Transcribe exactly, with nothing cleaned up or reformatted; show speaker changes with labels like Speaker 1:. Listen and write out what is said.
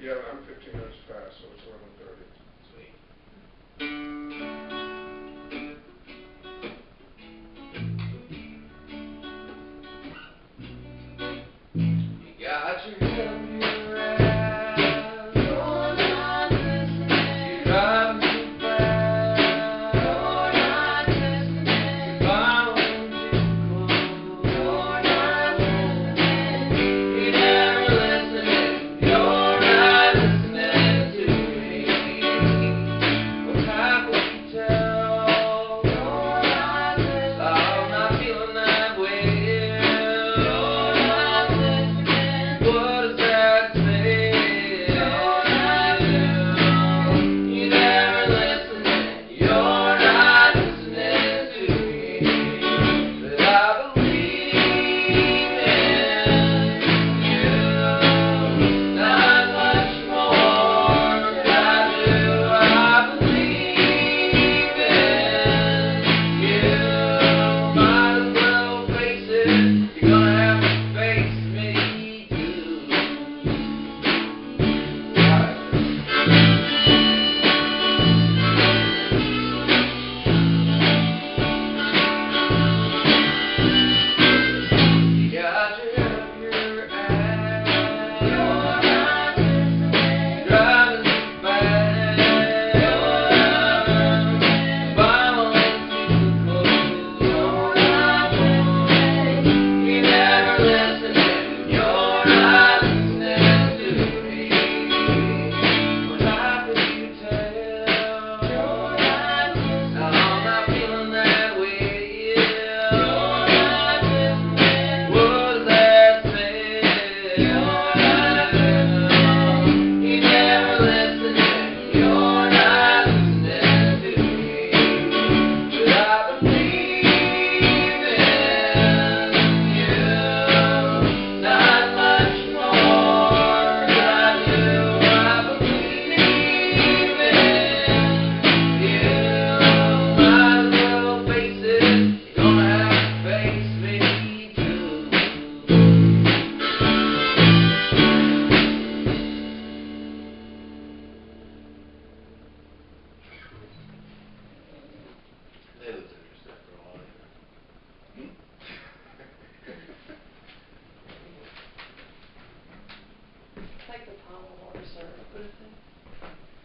Speaker 1: Yeah, I'm fifteen minutes past, so it's eleven thirty.
Speaker 2: Sweet. You got your head up your ass. You're not listening. You're driving too fast. You're not listening. You're following too close. You're not listening. You're never listening. You're not listening to me. What happened you tell? You're not listening. I'm not feeling that way. You're not listening. What does that say? You're not listening. You're never listening. You're not listening to me. But I believe in you. Not much more than I do. I believe in you. Might as well face it. You're gonna have to face me too. Right. You got your head up your ass. You're not listening. Driving too fast. You're not listening. Following too close. You're not listening. You're never listening. You're not listening to me. What happened you tell? You're not listening. I'm not feeling that way. You're not listening. What does that say? You're not listening. You're never listening. You're not listening to me. But I believe in you. Not much more than I do. I believe in you. Might as well face it. You're gonna have to face me too. They lose interest after a while, you know.
Speaker 3: It's like the Tom Morris or what is it?